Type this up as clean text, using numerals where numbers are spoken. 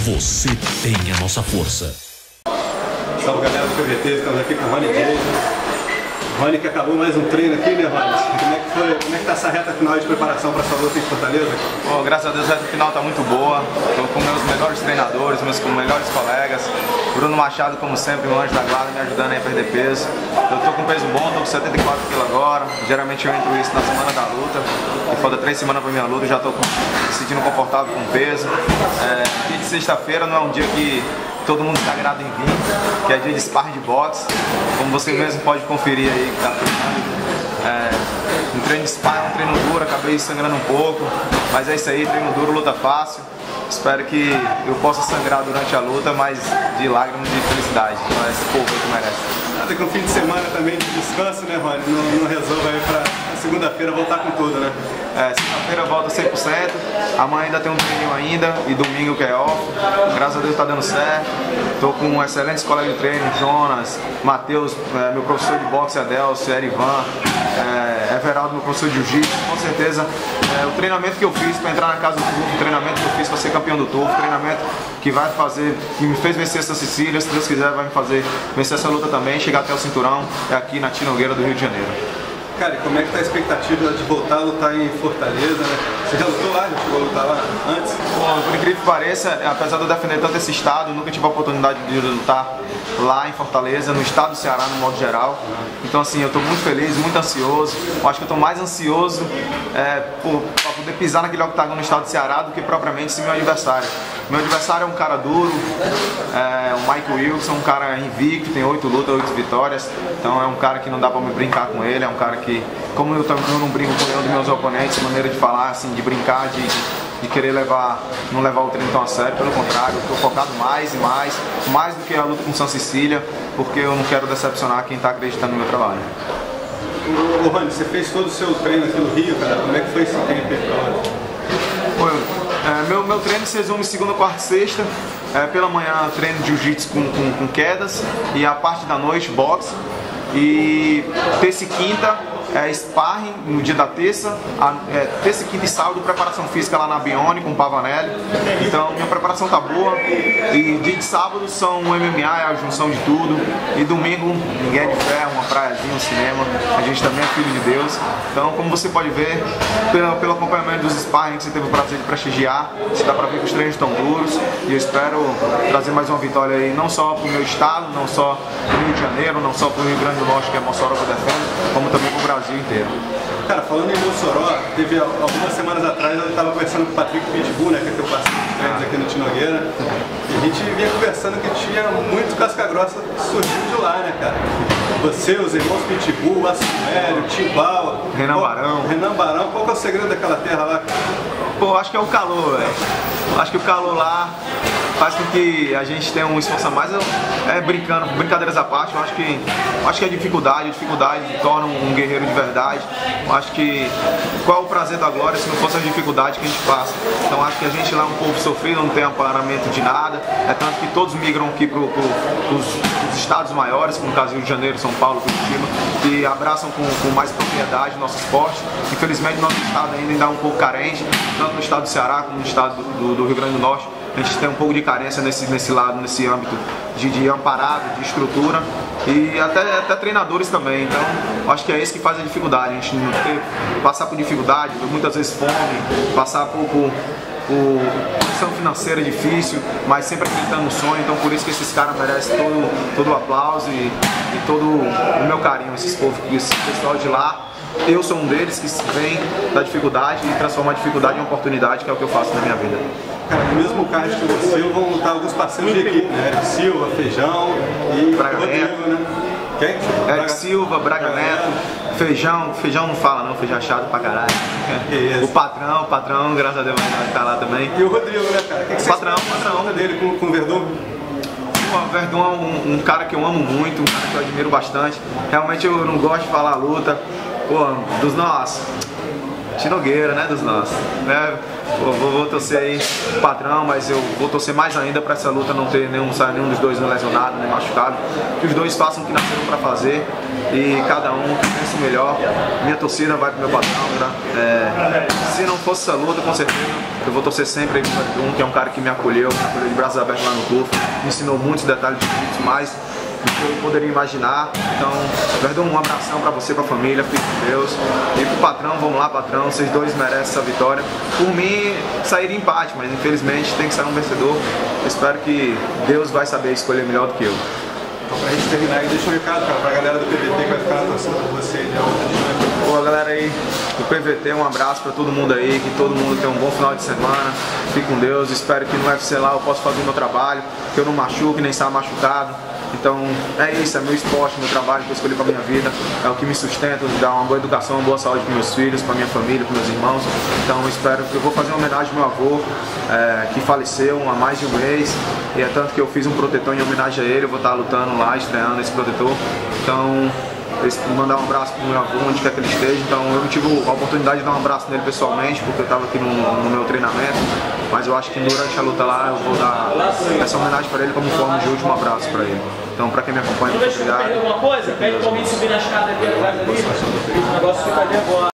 Você tem a nossa força. Salve, galera do PVT, estamos aqui com o Rony Dias. Rony, que acabou mais um treino aqui, né, Rony? Como é que foi? Como é que tá essa reta final de preparação para essa luta em Fortaleza? Bom, graças a Deus a reta final tá muito boa. Estou com meus melhores treinadores, meus melhores colegas. Bruno Machado, como sempre, um anjo da guarda, me ajudando a perder peso. Eu tô com peso bom, tô com 74 kg agora. Geralmente eu entro isso na semana da luta. E falta 3 semanas pra minha luta, já tô me sentindo confortável com o peso. Dia de sexta-feira não é um dia que todo mundo está agrado em vir, que é dia de sparring de boxe, como você mesmo pode conferir aí que tá treinando. Um treino de sparring, um treino duro, acabei sangrando um pouco, mas é isso aí, treino duro, luta fácil. Espero que eu possa sangrar durante a luta, mas de lágrimas de felicidade, então esse povo que merece. Nada que um fim de semana também de descanso, né, Rony? Não resolva aí pra segunda-feira voltar com tudo, né? Segunda-feira volta 100%, amanhã ainda tem um treininho ainda e domingo que é off. Graças a Deus tá dando certo. Tô com excelentes colegas de treino, Jonas, Matheus, meu professor de boxe, Adelcio, Erivan, Everaldo, meu professor de jiu-jitsu. Com certeza, o treinamento que eu fiz para entrar na casa do Turfo, o treinamento que eu fiz para ser campeão do Turfo, o treinamento que vai fazer, que me fez vencer essa Sicília, se Deus quiser vai me fazer vencer essa luta também, chegar até o cinturão, aqui na Tia Nogueira do Rio de Janeiro. Cara, e como é que tá a expectativa de voltar a lutar em Fortaleza, né? Você já lutou lá? Já chegou a lutar lá antes? Bom, por incrível que pareça, apesar de eu defender tanto esse estado, nunca tive a oportunidade de lutar lá em Fortaleza, no estado do Ceará, no modo geral. Então assim, eu estou muito feliz, muito ansioso. Eu acho que eu estou mais ansioso para poder pisar naquele octágono no estado do Ceará do que propriamente esse meu adversário. Meu adversário é um cara duro, o Mike Wilson, um cara invicto, tem 8 lutas, 8 vitórias. Então é um cara que não dá para me brincar com ele, é um cara que, como eu não brinco com nenhum dos meus oponentes, maneira de falar, assim, de brincar, de querer não levar o treino tão a sério, pelo contrário, eu estou focado mais e mais do que a luta com São Cecília, porque eu não quero decepcionar quem está acreditando no meu trabalho. Ô Rony, você fez todo o seu treino aqui no Rio, cara, como é que foi esse tempo aí pra lá? Meu treino se resume segunda, quarta e sexta. Pela manhã treino de jiu-jitsu com quedas e a parte da noite boxe. E terça e quinta sparring no dia da terça, terça, quinta e sábado preparação física lá na Bione com o Pavanelli. Então minha preparação tá boa. E dia de sábado são um MMA, é a junção de tudo. E domingo ninguém de ferro, uma praiazinha, um cinema. A gente também é filho de Deus. Então, como você pode ver, pelo acompanhamento dos sparring que você teve o prazer de prestigiar, você dá pra ver que os treinos estão duros. E eu espero trazer mais uma vitória aí, não só pro meu estado, não só pro Rio de Janeiro, não só pro Rio Grande do Norte, que é Mossoró que eu defendo, como também pro Brasil inteiro. Cara, falando em Mossoró, teve algumas semanas atrás eu estava conversando com o Patrick Pitbull, né, que é teu parceiro de treinos aqui no Tia Nogueira, e a gente vinha conversando que tinha muito casca grossa surgindo de lá, né, cara? Você, os irmãos Pitbull, Assuélio, Timbal, Renan Barão, qual que é o segredo daquela terra lá? Pô, acho que é o calor, velho. Acho que o calor lá faz com que a gente tenha um esforço a mais, brincadeiras à parte, eu acho que a dificuldade torna um guerreiro de verdade. Eu acho que qual é o prazer da glória se não fosse a dificuldade que a gente passa. Então acho que a gente lá é um povo sofrido, não tem amparamento de nada, é tanto que todos migram aqui para os estados maiores, como no caso Rio de Janeiro, São Paulo, Curitiba, e abraçam com mais propriedade o nosso esporte. Infelizmente nosso estado ainda é um pouco carente, tanto no estado do Ceará como no estado do Rio Grande do Norte. A gente tem um pouco de carência nesse lado, nesse âmbito de amparado, de estrutura e até treinadores também. Então, acho que é isso que faz a dificuldade. A gente não passar por dificuldade, muitas vezes fome, passar por condição financeira difícil, mas sempre acreditando no sonho. Então, por isso que esses caras merecem todo o aplauso e todo o meu carinho, esse pessoal de lá. Eu sou um deles que vem da dificuldade e transforma a dificuldade em uma oportunidade, que é o que eu faço na minha vida. Cara, no mesmo card que você vão lutar alguns parceiros de equipe, né? Eric Silva, Feijão e Braga Neto, né? Quem? Eric Silva, Braga Neto, Feijão não fala não, Feijão é chato pra caralho. O patrão, graças a Deus vai estar lá também. E o Rodrigo, né, cara? Que você patrão dele com o Verdun? O Verdun é um cara que eu amo muito, um cara que eu admiro bastante. Realmente eu não gosto de falar luta. Pô, Tinogueira, né, dos nossos, né? Vou torcer aí o patrão, mas eu vou torcer mais ainda para essa luta não ter nenhum dos dois lesionado, nem machucado, que os dois façam o que nasceram para fazer e cada um que pense o melhor. Minha torcida vai pro meu patrão, tá? Se não fosse essa luta, com certeza eu vou torcer sempre aí pro Verdun, que é um cara que me acolheu de braços abertos lá no turf, me ensinou muitos detalhes de mais do que eu poderia imaginar. Então, Verdun, um abração pra você, pra família, fique com Deus. E pro patrão, vamos lá, patrão, vocês dois merecem essa vitória. Por mim, sair empate, mas infelizmente tem que sair um vencedor. Eu espero que Deus vai saber escolher melhor do que eu. Então, pra gente terminar aí, deixa um recado, cara, pra galera do PVT que vai ficar torcendo por você. Boa, galera aí do PVT, um abraço pra todo mundo aí, que todo mundo tenha um bom final de semana. Fique com Deus, espero que no UFC lá eu possa fazer o meu trabalho, que eu não machuque, nem saia machucado. Então é isso, é meu esporte, meu trabalho que eu escolhi para minha vida, é o que me sustenta, dá uma boa educação, uma boa saúde para meus filhos, para minha família, para meus irmãos. Então espero que eu vou fazer uma homenagem ao meu avô, que faleceu há mais de um mês, e é tanto que eu fiz um protetor em homenagem a ele, eu vou estar lutando lá, estreando esse protetor. Então, mandar um abraço pro meu avô, onde quer que ele esteja. Então eu não tive a oportunidade de dar um abraço nele pessoalmente, porque eu estava aqui no meu treinamento, mas eu acho que durante a luta lá eu vou dar essa homenagem para ele como forma de último abraço para ele. Então, para quem me acompanha, muito obrigado. Pede alguma coisa? Pede pra alguém subir na escada aqui atrás ali, o negócio fica ali agora.